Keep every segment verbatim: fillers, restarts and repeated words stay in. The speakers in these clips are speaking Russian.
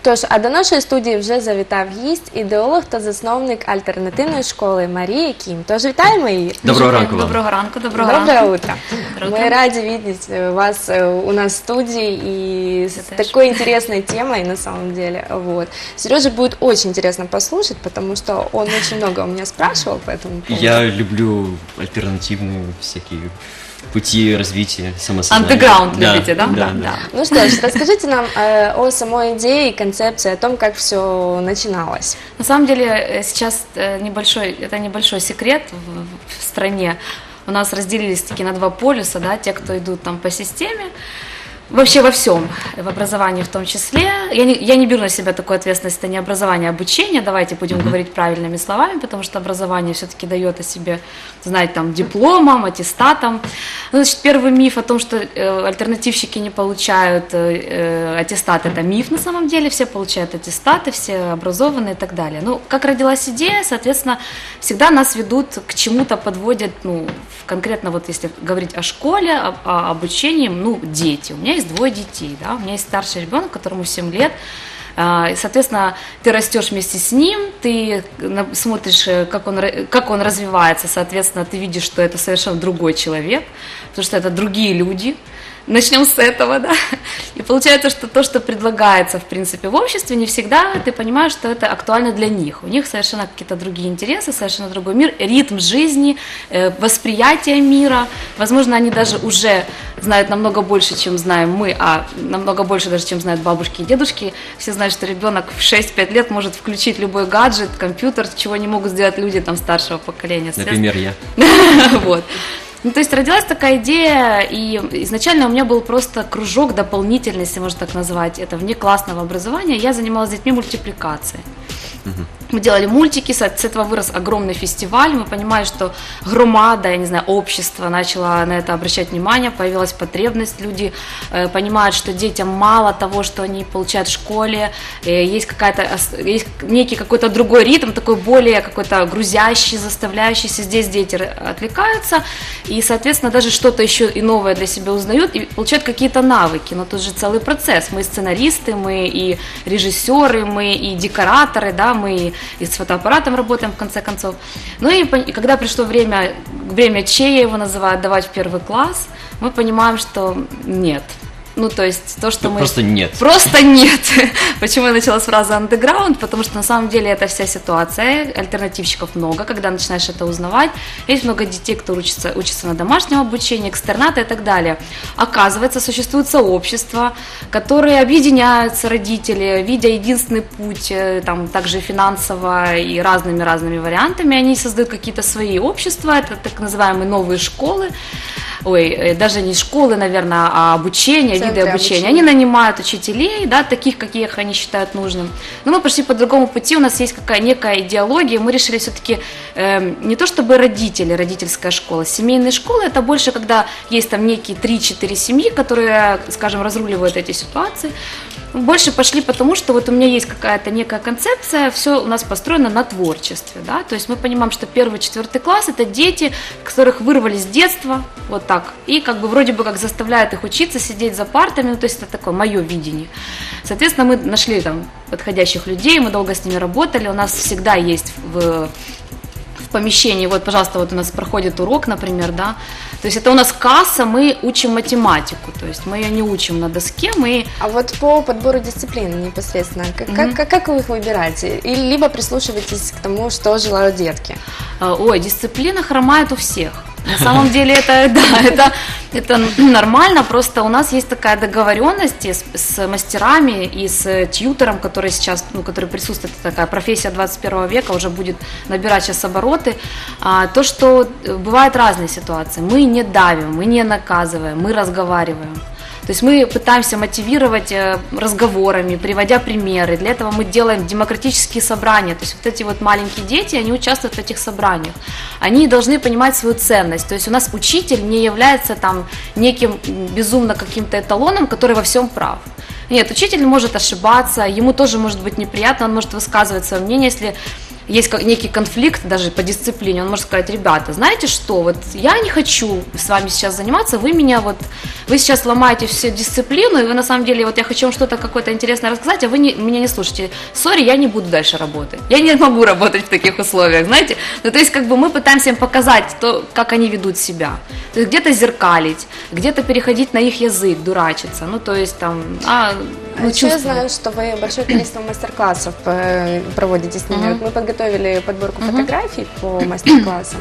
що ж, а до нашої студії вже завітав гість, ідеолог та засновник альтернативної школи Марія Кім. Тож вітаємо її. Доброго ранку вам. Доброго ранку, доброго Доброе ранку. утро. Мы рады видеть вас у нас в студии и с такой интересной темой на самом деле. Вот. Сереже будет очень интересно послушать, потому что он очень много у меня спрашивал по этому поводу. Я люблю альтернативные всякие пути развития самосознания. Андеграунд Да, любите, да? да, да. Ну что ж, расскажите нам э, о самой идее и концепции, о том, как все начиналось. На самом деле э, сейчас э, небольшой, это небольшой секрет в, в стране. У нас разделились таки на два полюса, да, те, кто идут там по системе, вообще во всем, в образовании в том числе. Я не, я не беру на себя такую ответственность, это не образование, а обучение, давайте будем mm-hmm. говорить правильными словами, потому что образование все-таки дает о себе знать там дипломом, аттестатом. Ну, значит, первый миф о том, что э, альтернативщики не получают э, аттестат, это миф на самом деле, все получают аттестаты, все образованные и так далее. Ну, как родилась идея, соответственно, всегда нас ведут к чему-то, подводят, ну, конкретно вот если говорить о школе, о, о обучении, ну, дети. У меня есть двое детей, да, у меня есть старший ребенок, которому семь лет, и, соответственно, ты растешь вместе с ним, ты смотришь, как он, как он развивается, соответственно, ты видишь, что это совершенно другой человек, потому что это другие люди. Начнем с этого, да. И получается, что то, что предлагается, в принципе, в обществе, не всегда ты понимаешь, что это актуально для них. У них совершенно какие-то другие интересы, совершенно другой мир, ритм жизни, восприятие мира. Возможно, они даже уже знают намного больше, чем знаем мы, а намного больше даже, чем знают бабушки и дедушки. Все знают, что ребенок в шесть-пять лет может включить любой гаджет, компьютер, чего не могут сделать люди там старшего поколения. Например, я. Вот. Ну, то есть родилась такая идея, и изначально у меня был просто кружок дополнительный, если можно так назвать, это внеклассного образования. Я занималась с детьми мультипликацией. Угу. Мы делали мультики, с этого вырос огромный фестиваль, мы понимали, что громада, я не знаю, общество начало на это обращать внимание, появилась потребность, люди э, понимают, что детям мало того, что они получают в школе, э, есть какая-то, есть некий какой-то другой ритм, такой более какой-то грузящий, заставляющийся, здесь дети отвлекаются, и, соответственно, даже что-то еще и новое для себя узнают, и получают какие-то навыки, но тут же целый процесс, мы сценаристы, мы и режиссеры, мы и декораторы, да, мы и с фотоаппаратом работаем, в конце концов. Ну и, и когда пришло время, время чея его называют, давать в первый класс, мы понимаем, что нет. Ну, то есть то, что ну, мы... Просто нет. Просто нет. Почему я начала с фразы «андеграунд»? Потому что на самом деле это вся ситуация, альтернативщиков много, когда начинаешь это узнавать. Есть много детей, кто учится, учится на домашнем обучении, экстерната и так далее. Оказывается, существует сообщество, которые объединяются, родители, видя единственный путь, там, также финансово и разными-разными вариантами. Они создают какие-то свои общества, это так называемые новые школы. Ой, даже не школы, наверное, а обучение, виды обучения. обучения. Они нанимают учителей, да, таких, каких они считают нужным. Но мы пошли по другому пути, у нас есть какая некая идеология, мы решили все-таки э, не то чтобы родители, родительская школа, семейные школы, это больше, когда есть там некие три-четыре семьи, которые, скажем, разруливают эти ситуации. Больше пошли потому, что вот у меня есть какая-то некая концепция, все у нас построено на творчестве, да, то есть мы понимаем, что первый, четвертый класс это дети, которых вырвали с детства, вот так, и как бы вроде бы как заставляют их учиться, сидеть за партами, ну, то есть это такое мое видение. Соответственно, мы нашли там подходящих людей, мы долго с ними работали, у нас всегда есть в... в помещении, вот, пожалуйста, вот у нас проходит урок, например, да, то есть это у нас касса, мы учим математику, то есть мы ее не учим на доске, мы... А вот по подбору дисциплин непосредственно, как, mm-hmm. как, как вы их выбираете? Или либо прислушиваетесь к тому, что желают детки? Ой, дисциплина хромает у всех. На самом деле это, да, это, это нормально, просто у нас есть такая договоренность с, с мастерами и с тьютором, который сейчас, ну, который присутствует, такая профессия двадцать первого века, уже будет набирать сейчас обороты, а, то, что бывают разные ситуации, мы не давим, мы не наказываем, мы разговариваем. То есть мы пытаемся мотивировать разговорами, приводя примеры. Для этого мы делаем демократические собрания. То есть вот эти вот маленькие дети, они участвуют в этих собраниях. Они должны понимать свою ценность. То есть у нас учитель не является там неким безумно каким-то эталоном, который во всем прав. Нет, учитель может ошибаться, ему тоже может быть неприятно, он может высказывать свое мнение, если есть некий конфликт даже по дисциплине, он может сказать: ребята, знаете что, вот я не хочу с вами сейчас заниматься, вы меня вот, вы сейчас ломаете всю дисциплину, и вы на самом деле, вот я хочу вам что-то какое-то интересное рассказать, а вы не, меня не слушаете. Сори, я не буду дальше работать. Я не могу работать в таких условиях, знаете. Ну, то есть, как бы мы пытаемся им показать то, как они ведут себя. То есть, где-то зеркалить, где-то переходить на их язык, дурачиться. Ну, то есть, там, а, ну, Еще я знаю, что вы большое количество мастер-классов э, проводите с ними. Uh-huh. Вот мы подготовили подборку Uh-huh. фотографий по мастер-классам.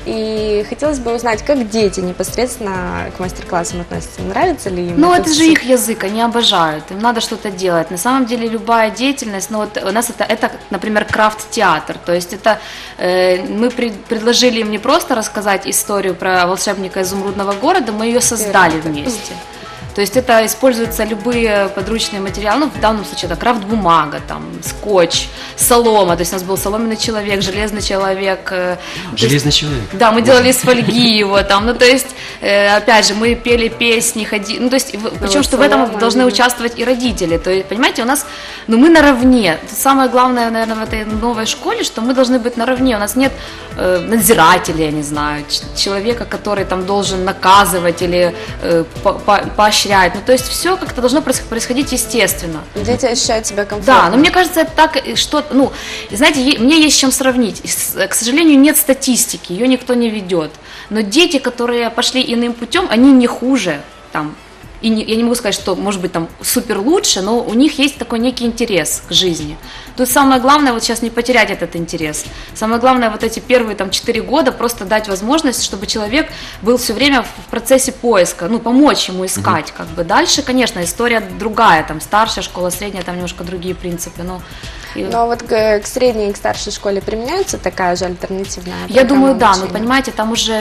И хотелось бы узнать, как дети непосредственно к мастер-классам относятся. Нравится ли им? Ну, это это же все? их язык, они обожают, им надо что-то делать. На самом деле любая деятельность, ну вот у нас это, это например, крафт-театр, то есть это э, мы при, предложили им не просто рассказать историю про волшебника изумрудного города, мы ее создали вместе. То есть это используются любые подручные материалы, ну, в данном случае это крафт-бумага, там, скотч, солома, то есть у нас был соломенный человек, железный человек. э, то Железный есть- человек. Да, мы делали из фольги его там, ну то есть, э, опять же, мы пели песни, ходили, ну то есть, в- причем, вот что в этом солома, должны видно. участвовать и родители, то есть, понимаете, у нас, ну мы наравне, Тут самое главное, наверное, в этой новой школе, что мы должны быть наравне, у нас нет э, надзирателя, я не знаю, ч- человека, который там должен наказывать или э, по- по- поощрять, ну то есть все как-то должно проис- происходить естественно. Дети ощущают себя комфортно. Да, но мне кажется, это так, и что, ну, и знаете, е- мне есть с чем сравнить. И с- К сожалению, нет статистики, ее никто не ведет. Но дети, которые пошли иным путем, они не хуже, там, и не- я не могу сказать, что, может быть, там супер лучше, но у них есть такой некий интерес к жизни. Тут самое главное вот сейчас не потерять этот интерес. Самое главное вот эти первые там четыре года просто дать возможность, чтобы человек был все время в процессе поиска, ну, помочь ему искать, как бы. Дальше, конечно, история другая, там, старшая школа, средняя, там немножко другие принципы, но... и- Но вот к, к средней и к старшей школе применяется такая же альтернативная Я программа думаю, да, но обучения? понимаете, там уже,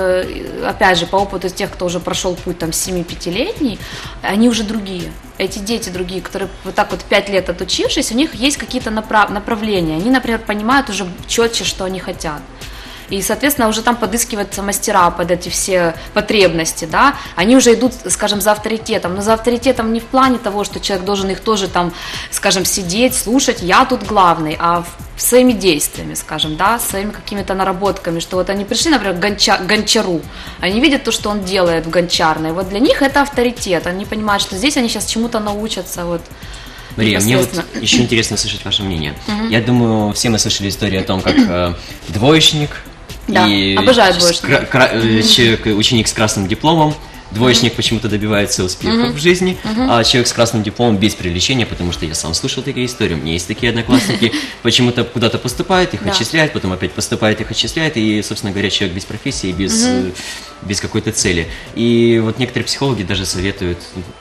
э, опять же, по опыту тех, кто уже прошел путь там семи-пятилетний, они уже другие. Эти дети другие, которые вот так вот пять лет отучившись, у них есть какие-то направ- направления. Они, например, понимают уже четче, что они хотят. И, соответственно, уже там подыскиваются мастера под эти все потребности, да, они уже идут, скажем, за авторитетом, но за авторитетом не в плане того, что человек должен их тоже там, скажем, сидеть, слушать, я тут главный, а в- своими действиями, скажем, да, своими какими-то наработками, что вот они пришли, например, к гонча- к гончару, они видят то, что он делает в гончарной, вот для них это авторитет, они понимают, что здесь они сейчас чему-то научатся, вот. Мария, мне вот непосредственно. еще интересно слышать ваше мнение. Я думаю, все мы слышали историю о том, как э, двоечник Да, и обожаю с двоечника. кра- кра- э, человек, ученик с красным дипломом. Двоечник почему-то добивается успехов в жизни, а человек с красным дипломом без привлечения, потому что я сам слышал такие истории, у меня есть такие одноклассники, почему-то куда-то поступают, их Да. отчисляют, потом опять поступают, их отчисляют, и, собственно говоря, человек без профессии, без, э, без какой-то цели. И вот некоторые психологи даже советуют: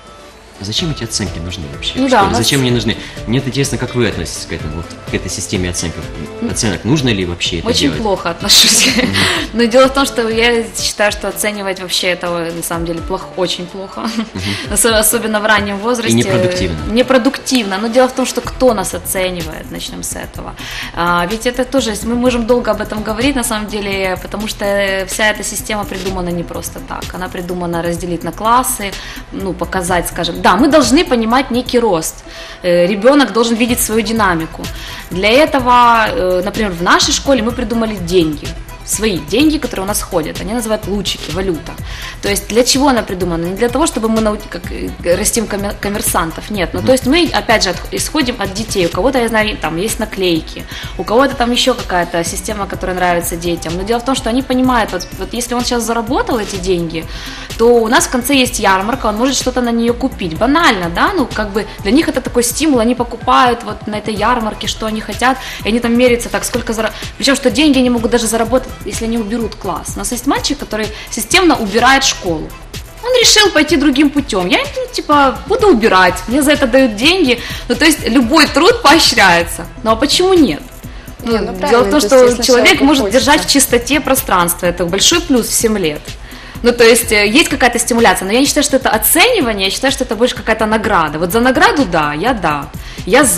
зачем эти оценки нужны вообще? Ну в да, школе? у нас- Зачем они нужны? Мне интересно, как вы относитесь к этому, вот, к этой системе оценок. Оценок нужно ли вообще это Очень делать? плохо отношусь. Но дело в том, что я считаю, что оценивать вообще этого на самом деле плохо, очень плохо. Ос- Особенно в раннем возрасте. И непродуктивно. Непродуктивно. Но дело в том, что кто нас оценивает, начнем с этого. А, ведь это тоже, мы можем долго об этом говорить, на самом деле, потому что вся эта система придумана не просто так. Она придумана разделить на классы, ну, показать, скажем, да, мы должны понимать некий рост. Э, Ребенок должен видеть свою динамику. Для этого, э, например, в нашей школе мы придумали деньги. Свои деньги, которые у нас ходят, они называют лучики, валюта. То есть для чего она придумана? Не для того, чтобы мы нау- как, э, растим коммер- коммерсантов, нет. Ну, то есть мы, опять же, от- исходим от детей. У кого-то, я знаю, там есть наклейки, у кого-то там еще какая-то система, которая нравится детям. Но дело в том, что они понимают, вот, вот если он сейчас заработал эти деньги, то у нас в конце есть ярмарка, он может что-то на нее купить. Банально, да, ну как бы для них это такой стимул, они покупают вот на этой ярмарке, что они хотят, и они там меряются так, сколько заработать. Причем, что деньги они могут даже заработать, если они уберут класс. У нас есть мальчик, который системно убирает школу. Он решил пойти другим путем. Я, ну, типа, буду убирать, мне за это дают деньги. Ну, то есть любой труд поощряется. Ну, а почему нет? Не, ну, Дело в правильно, том, то есть, что если человек человеку может хочется. держать в чистоте пространство. Это большой плюс в семь лет. Ну, то есть, э, есть какая-то стимуляция, но я не считаю, что это оценивание, я считаю, что это больше какая-то награда. Вот за награду, да, я да, я за.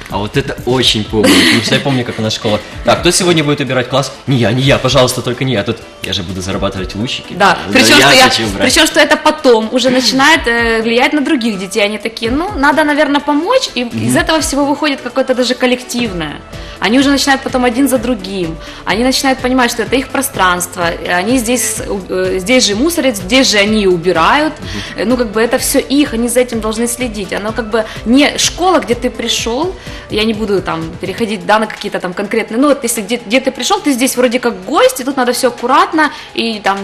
А вот это очень помню, потому что я помню, как у нас школа. Так, кто сегодня будет убирать класс? Не я, не я, пожалуйста, только не я. Тут я же буду зарабатывать лучики. Да, причем, что, я, причем что это потом уже начинает э, влиять на других детей. Они такие, ну, надо, наверное, помочь, и mm-hmm. из этого всего выходит какое-то даже коллективное. Они уже начинают потом один за другим. Они начинают понимать, что это их пространство. Они здесь, э, здесь же мусорят, здесь же они убирают. Mm-hmm. Ну, как бы это все их, они за этим должны следить. Оно как бы не школа, где ты пришел. Я не буду там переходить, да, на какие-то там конкретные, ну вот если где, где ты пришел, ты здесь вроде как гость, и тут надо все аккуратно, и там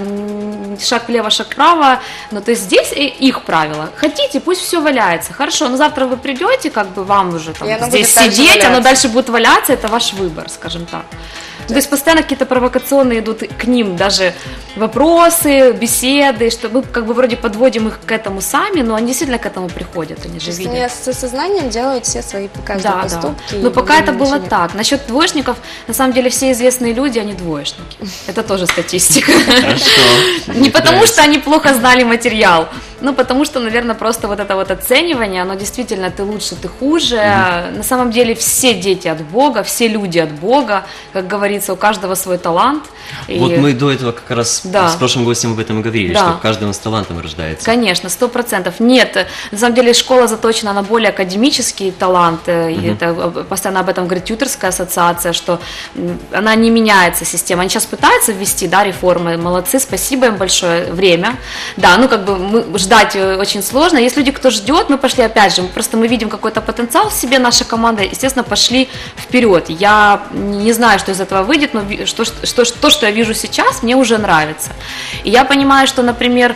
шаг влево, шаг вправо, но то есть здесь их правила. Хотите, пусть все валяется, хорошо, но завтра вы придете, как бы вам уже там здесь сидеть, оно дальше будет валяться, это ваш выбор, скажем так. То есть постоянно какие-то провокационные идут к ним даже вопросы, беседы, что мы как бы вроде подводим их к этому сами, но они действительно к этому приходят, они же видят. Они с осознанием делают все свои каждые да, поступки. Да. Но пока это было нет. так. Насчет двоечников, на самом деле все известные люди, они двоечники. Это тоже статистика. Хорошо. Не потому, что они плохо знали материал, ну, потому что, наверное, просто вот это вот оценивание, оно действительно, ты лучше, ты хуже. Mm-hmm. На самом деле все дети от Бога, все люди от Бога, как говорится, у каждого свой талант. Вот и... мы до этого как раз да. с прошлым гостем об этом и говорили, да. что каждый с талантом рождается. Конечно, сто процентов. Нет, на самом деле школа заточена на более академический талант, mm-hmm. и это постоянно об этом говорит тьюторская ассоциация, что она не меняется, система. Они сейчас пытаются ввести, да, реформы, молодцы, спасибо им большое, время. Да, ну как бы мы ждем ждать очень сложно. Есть люди, кто ждет, мы пошли опять же, просто мы видим какой-то потенциал в себе, наша команда, естественно, пошли вперед. Я не знаю, что из этого выйдет, но что, что, то, что я вижу сейчас, мне уже нравится. И я понимаю, что, например,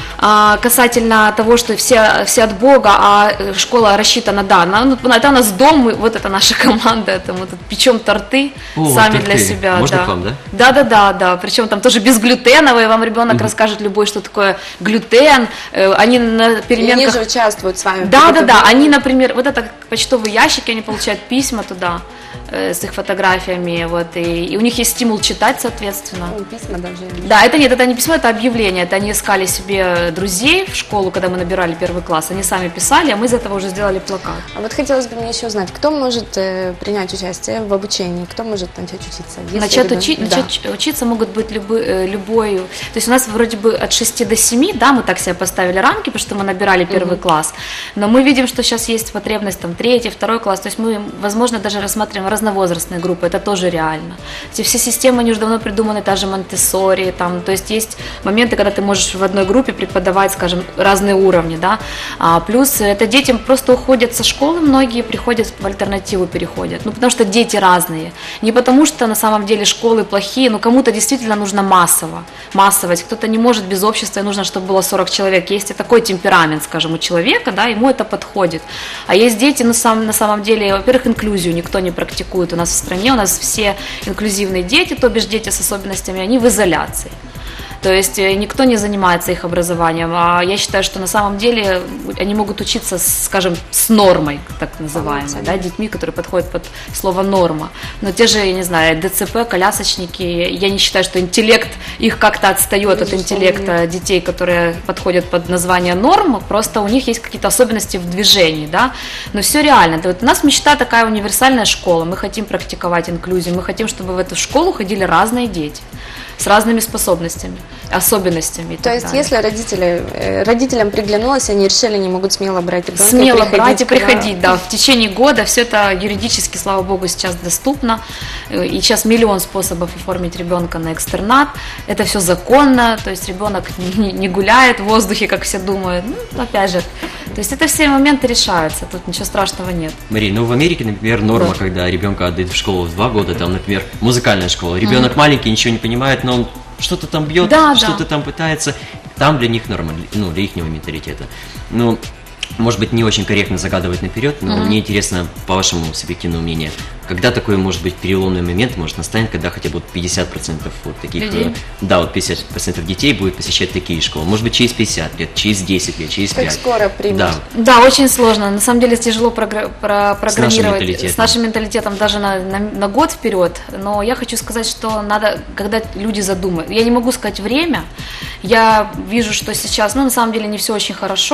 касательно того, что все, все от Бога, а школа рассчитана, да, на, это у нас дом, мы, вот это наша команда, это мы тут печем торты О, сами торты. Для себя. Можно да. к вам, да? Да, да, да, да, причем там тоже безглютеновые, вам ребенок угу. расскажет любой, что такое глютен, они на переменках... И они же участвуют с вами. Да, да, да, они, например, вот это почтовые ящики, они получают письма туда с их фотографиями, вот, и, и у них есть стимул читать, соответственно. Ну, письма даже. Да, это нет, это не письмо, это объявление, это они искали себе друзей в школу, когда мы набирали первый класс, они сами писали, а мы из этого уже сделали плакат. А вот хотелось бы мне еще узнать, кто может э, принять участие в обучении, кто может начать учиться? Начать, учи, да. начать учиться могут быть любой, э, любой, то есть у нас вроде бы от шести до семи, да, мы так себе поставили рамки, потому что мы набирали первый угу. класс, но мы видим, что сейчас есть потребность, там, третий, второй класс, то есть мы, возможно, даже рассматриваем разновозрастные группы, это тоже реально. Эти все системы, они уже давно придуманы, та же Монтессори, там, то есть есть моменты, когда ты можешь в одной группе преподавать, скажем, разные уровни, да, а плюс это дети просто уходят со школы, многие приходят в альтернативу, переходят, ну, потому что дети разные, не потому что на самом деле школы плохие, но кому-то действительно нужно массово, массовость, кто-то не может без общества, и нужно, чтобы было сорок человек, есть и такой темперамент, скажем, у человека, да, ему это подходит, а есть дети, ну, сам, на самом деле, во-первых, инклюзию никто не практикует у нас в стране, у нас все инклюзивные дети, то бишь дети с особенностями, они в изоляции. То есть никто не занимается их образованием, а я считаю, что на самом деле они могут учиться, скажем, с нормой, так называемой, да, детьми, которые подходят под слово норма. Но те же, я не знаю, ДЦП, колясочники, я не считаю, что интеллект их как-то отстает от интеллекта детей, которые подходят под название норм, просто у них есть какие-то особенности в движении, да, но все реально. Вот у нас мечта такая универсальная школа, мы хотим практиковать инклюзию, мы хотим, чтобы в эту школу ходили разные дети с разными способностями, особенностями. И То так есть, далее. если родители, родителям приглянулось, они решили, они могут смело брать ребенка Смело и брать и приходить, куда... да, в течение года все это юридически, слава богу, сейчас доступно, и сейчас миллион способов оформить ребенка на экстернат, это все законно, то есть ребенок не, не гуляет в воздухе, как все думают, ну, опять же, то есть это все моменты решаются, тут ничего страшного нет. Мария, ну в Америке, например, норма, да. когда ребенка отдают в школу в два года, там, например, музыкальная школа, ребенок mm-hmm. маленький, ничего не понимает, но он что-то там бьет, да, что-то да. там пытается, там для них норма, ну, для их менталитета. Ну, может быть, не очень корректно загадывать наперед, но mm-hmm. мне интересно, по вашему субъективному мнению, когда такой, может быть, переломный момент может настанет, когда хотя бы пятьдесят процентов вот таких, людей? Да, вот пятьдесят процентов детей будет посещать такие школы, может быть, через пятьдесят лет, через десять лет, через пять. Как скоро примут? Да. да, очень сложно, на самом деле тяжело програ- про- программировать с нашим, с нашим менталитетом даже на, на, на год вперед, но я хочу сказать, что надо, когда люди задумают, я не могу сказать время, я вижу, что сейчас, ну, на самом деле не все очень хорошо,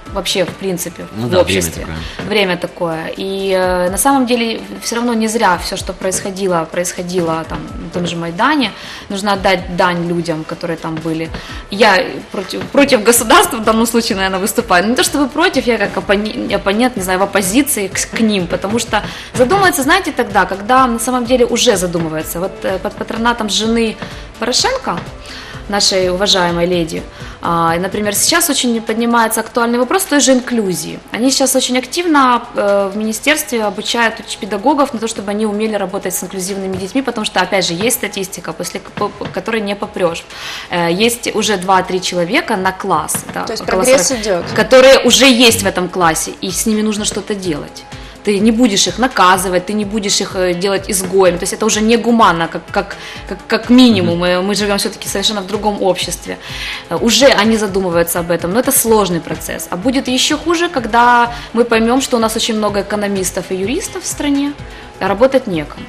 вообще, в принципе, ну, в да, обществе. Время такое. Время такое. И э, на самом деле все равно не зря все, что происходило, происходило там, на том же Майдане. Нужно отдать дань людям, которые там были. Я против, против государства в данном случае, наверное, выступаю. Не то чтобы против, я как оппонент, оппонент, не знаю, в оппозиции к, к ним, потому что задумывается, знаете, тогда, когда на самом деле уже задумывается. Вот э, под патронатом жены Порошенко, нашей уважаемой леди. Например, сейчас очень поднимается актуальный вопрос той же инклюзии. Они сейчас очень активно в министерстве обучают педагогов на то, чтобы они умели работать с инклюзивными детьми, потому что, опять же, есть статистика, после которой не попрешь. Есть уже два-три человека на класс, да, то есть прогресс идет, которые уже есть в этом классе, и с ними нужно что-то делать. Ты не будешь их наказывать, ты не будешь их делать изгоями, то есть это уже не гуманно, как, как, как, как минимум, мы, мы живем все-таки совершенно в другом обществе, уже они задумываются об этом, но это сложный процесс, а будет еще хуже, когда мы поймем, что у нас очень много экономистов и юристов в стране, а работать некому.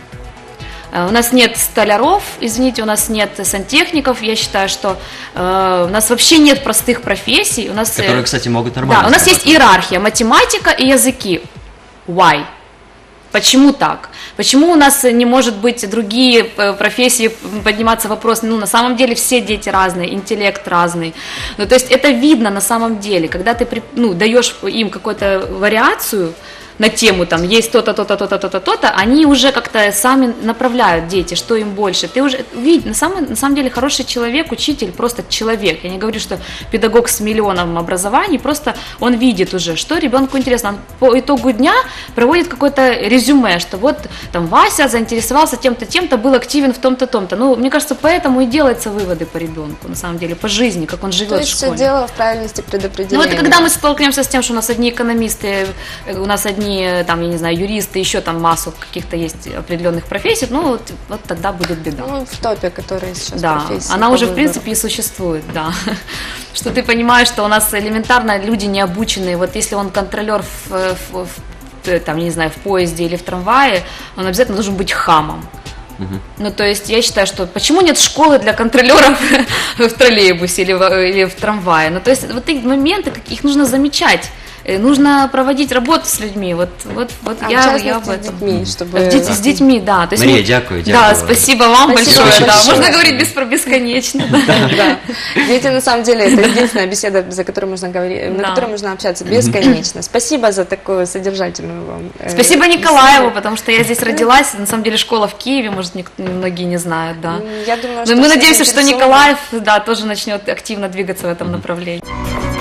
У нас нет столяров, извините, у нас нет сантехников, я считаю, что э, у нас вообще нет простых профессий. У нас, которые, кстати, могут нормально. Да, у нас есть иерархия, математика и языки. Why? Почему так? Почему у нас не может быть другие профессии, подниматься вопрос, ну, на самом деле все дети разные, интеллект разный. Ну, то есть это видно на самом деле, когда ты, ну, даешь им какую-то вариацию на тему, там, есть то-то, то-то, то-то, то-то, то-то, они уже как-то сами направляют дети, что им больше. Ты уже, видишь, на самом, на самом деле хороший человек, учитель, просто человек. Я не говорю, что педагог с миллионом образований, просто он видит уже, что ребенку интересно. Он по итогу дня проводит какое-то резюме, что вот там Вася заинтересовался тем-то, тем-то, был активен в том-то, том-то. Ну, мне кажется, поэтому и делаются выводы по ребенку, на самом деле, по жизни, как он живет То есть в школе. все дело в правильности предопределения. Ну, это когда мы столкнемся с тем, что у нас одни экономисты, у нас одни там, я не знаю, юристы, еще там массу каких-то есть определенных профессий, ну, вот, вот тогда будет беда. Ну, в топе, которые сейчас да, профессии. она уже, в принципе, и существует, да. Что ты понимаешь, что у нас элементарно люди не обученные. Вот если он контролер в, в, в, там, не знаю, в поезде или в трамвае, он обязательно должен быть хамом. Угу. Ну, то есть я считаю, что почему нет школы для контролеров в троллейбусе или в, или в трамвае? Ну, то есть вот эти моменты, их нужно замечать. Нужно проводить работу с людьми, вот, вот, вот а я, я об этом. С детьми, чтобы... С, деть, с детьми, да. То есть Мария, мы... дякую, Да, дякую. спасибо вам спасибо большое. Да. большое. Можно говорить бес, бесконечно. Да. Дети, на самом деле, это единственная беседа, за которой можно говорить, на которой можно общаться бесконечно. Спасибо за такую содержательную вам. Спасибо Николаеву, потому что я здесь родилась. На самом деле школа в Киеве, может, многие не знают, да. Я думаю, что мы надеемся, что Николаев, да, тоже начнет активно двигаться в этом направлении.